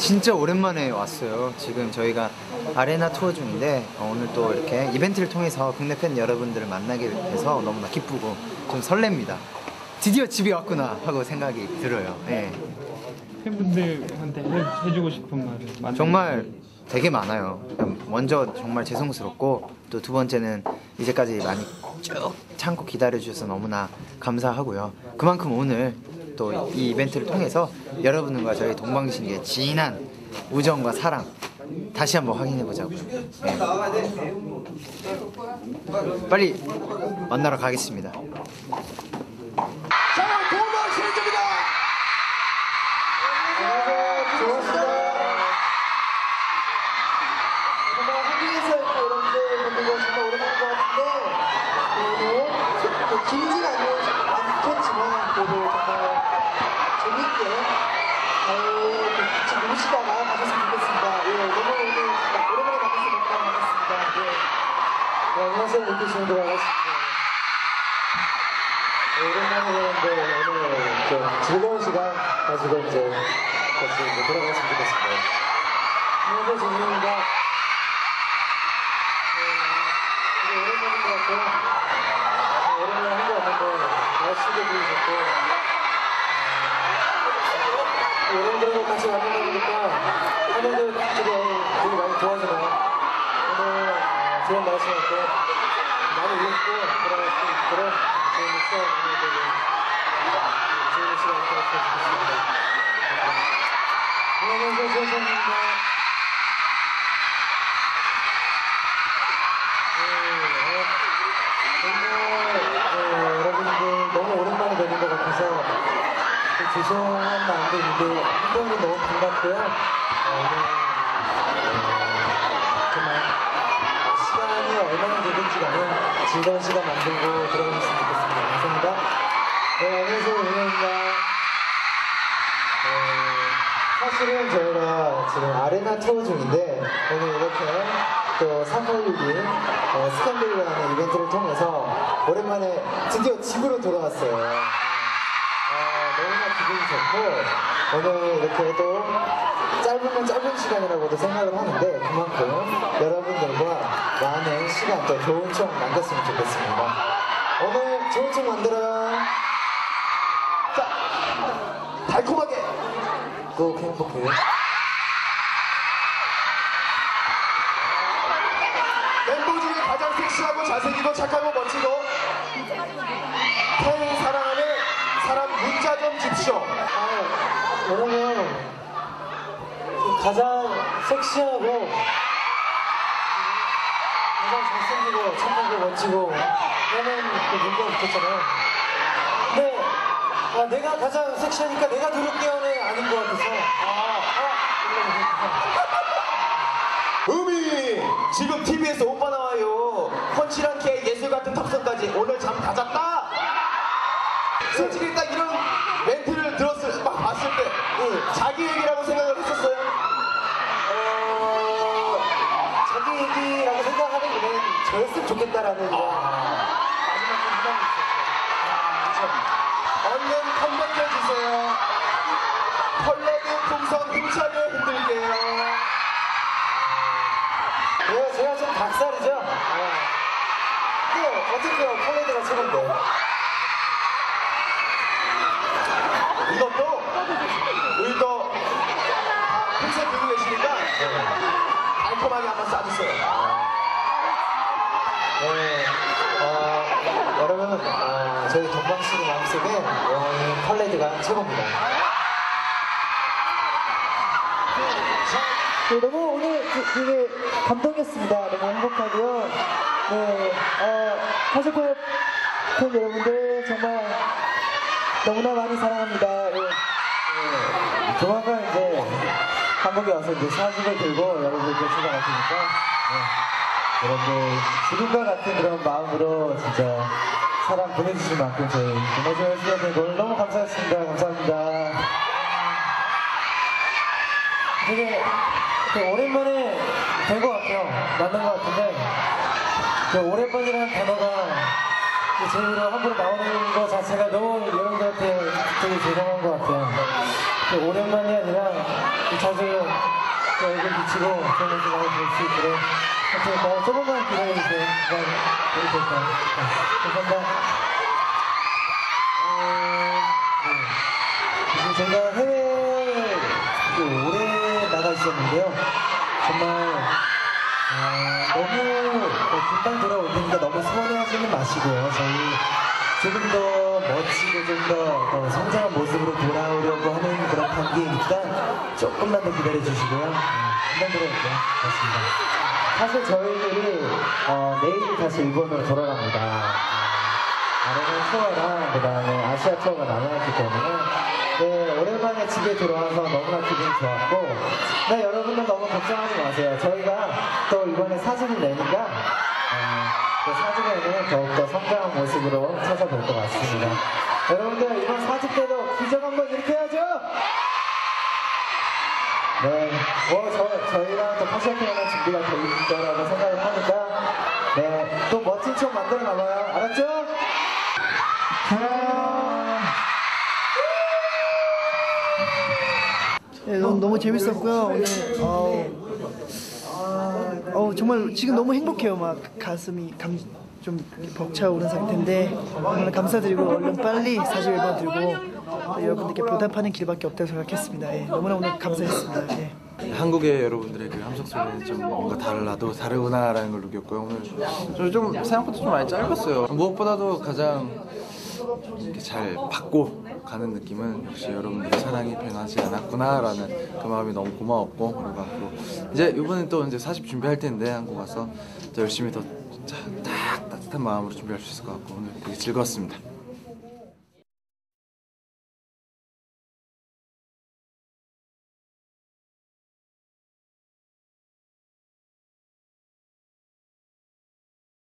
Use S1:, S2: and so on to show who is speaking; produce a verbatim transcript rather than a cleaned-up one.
S1: 진짜 오랜만에 왔어요. 지금 저희가 아레나 투어 중인데 어, 오늘 또 이렇게 이벤트를 통해서 국내 팬 여러분들을 만나게 돼서 너무나 기쁘고 좀 설렙니다. 드디어 집에 왔구나 하고 생각이 들어요. 네.
S2: 팬분들한테 해, 해주고 싶은 말은
S1: 정말 되게 많아요. 먼저 정말 죄송스럽고 또 두 번째는 이제까지 많이 쭉 참고 기다려주셔서 너무나 감사하고요. 그만큼 오늘 또 이 이벤트를 통해서 여러분들과 저희 동방신기의 진한 우정과 사랑 다시 한번 확인해보자고요. 네. 빨리 만나러 가겠습니다.
S3: 길지는 않겠지만 그래도 정말 재밌게 잘 같이 놀시다가 가셨으면 좋겠습니다. 예, 너무 오늘 오랜만에 만나서 너무 반갑습니다. 예. 네, 안녕하세요. 이기신도 반갑습니다. 네, 오랜만에 뵈는데 오늘 좀 즐거운 시간 가지고 이제 같이 이제 돌아갔으면 좋겠습니다. 안녕하세요. 진입니다. 네, 되게 오랜만인 것 같고요. 오랜만에 한 거 같은데 날씨도 좋고 여러분들하고 같이 만나다 보니까 하늘도 되게 되게 많이 좋아지네요. 오늘 좋은 날씨였고 많이 웃고 그런 그런 좋은 시간 오늘도 좋은 시간 되었으면 좋겠습니다. 안녕하세요. 수고하셨습니다. 너무 오랜만에 뵈는 것 같아서 죄송한 마음도 있는데 한번이 너무 반갑고요. 어, 오늘 어, 정말 시간이 얼마나 되는지 간에 즐거운 시간 만들고 들어가셨으면 좋겠습니다. 감사합니다. 네, 안녕하세요. 윤현입니다. 어, 사실은 저희가 지금 아레나 투어 중인데 오늘 이렇게 또 삼팔육이 어, 스캔들이라는 이벤트를 통해서 오랜만에 드디어 집으로 돌아왔어요. 어, 너무나 기분이 좋고 오늘 이렇게 또 짧으면 짧은 시간이라고도 생각을 하는데 그만큼 여러분들과 많은 시간 또 좋은 추억 남겼으면 좋겠습니다. 오늘 좋은 추억 만들어요. 자, 달콤하게 꼭 행복해요. 멤버 중에 가장 섹시하고 잘생기고 착하고 멋지고 팬 사랑하는 사람 문자 좀 줍시오. 아, 여러분 가장 섹시하고 가장 잘생기고 착하고 멋지고 라는 그 문자 붙었잖아요. 근데 아, 내가 가장 섹시하니까 내가 누를게요는 아닌 것 같아서 아, 아, 음이 지금 티비에서 오빠 나와요. 펀치랑 K 예술 같은 탑승까지 오늘 잠 다 잤다. 솔직히 딱 이런 멘트를 들었을 막 봤을 때 응, 자기 얘기라고 생각을 했었어요. 어, 자기 얘기라고 생각하는 게 저였으면 좋겠다라는 이런 마지막 희망이 있었어요. 아, 얼른 컴백해 주세요. 펄레드 풍선 힘차게 흔들게요. 네, 제가 좀 닭살이죠? 네. 근데 어떻게요? 컬레드가 최고인데. 이것도 우리도 풍선 들고 계시니까 달콤하게 한번 쏴주세요. 네, 어, 여러분, 어, 저희 동방신기 마음속에 영원히 컬레드가 최고입니다. 네, 너무 오늘 되게 감동이었습니다. 너무 행복하고요. 네, 어, 하쇼코 팬 여러분들 정말 너무나 많이 사랑합니다. 네. 네, 조만간 이제 한국에 와서 이제 사진을 들고 여러분들께 찾아가시니까 네, 여러분들 지금과 같은 그런 마음으로 진짜 사랑 보내주신 만큼 저희 김호준 수고하신 오늘 너무 감사했습니다. 감사합니다. 되게 오랜만에 된 것 같아요. 만난 것 같은데 그 오랜만이라는 단어가 제 입으로 함부로 나오는 것 자체가 너무 여러분들한테 되게 죄송한 것 같아요. 또 오랜만이 아니라 자주 얼굴 비치고 그런 모습 많이 볼 수 있도록 할 테니까 조금만 기다려주세요. 그냥 보일 테니까. 감사합니다. 어, 네. 지금 제가 해외에 오래 나가 있었는데요. 정말 어, 너무 어, 금방 돌아올 테니까 너무 서운해하지는 마시고요. 저희 조금 더 멋지고 좀 더 성장한 모습으로 돌아오려고 하는 그런 단계이니까 조금만 더 기다려 주시고요. 금방 돌아올게요. 고맙습니다. 사실 저희들이 어, 내일 다시 일본으로 돌아갑니다. 아레나 투어랑 그 다음에 아시아 투어가 남아있기 때문에 네, 오랜만에 집에 들어와서 너무나 기분이 좋았고 네, 여러분들 너무 걱정하지 마세요. 저희가 또 이번에 사진을 내니까 어, 그 사진에는 더욱더 성장한 모습으로 찾아뵐 것 같습니다. 여러분들 이번 사진 때도 기적 한번 일으켜야죠. 네, 뭐 저, 저희랑 또 파쇼핑하는 준비가 돼 있다라고 생각을 하니까 네, 또 멋진 척 만들어 나가요. 알았죠?
S4: 네, 너무, 너무 재밌었고요. 오늘 어, 어, 정말 지금 너무 행복해요. 막 가슴이 감, 좀 벅차오른 상태인데 정말 감사드리고 얼른 빨리 사십 일 번 들고 여러분들께 보답하는 길밖에 없다고 생각했습니다. 예, 너무나 오늘 감사했습니다. 예.
S5: 한국의 여러분들의 그 함성 소리는 좀 뭔가 달라도 다르구나라는 걸 느꼈고요. 오늘 좀, 좀 생각보다 좀 많이 짧았어요. 무엇보다도 가장 이렇게 잘 받고 가는 느낌은 역시 여러분들의 사랑이 변하지 않았구나라는 그 마음이 너무 고마웠고, 그리고 앞으로 이제 이번엔 또 이제 사십 준비할 텐데 한국 와서 더 열심히 더 딱 따뜻한 마음으로 준비할 수 있을 것 같고 오늘 되게 즐거웠습니다.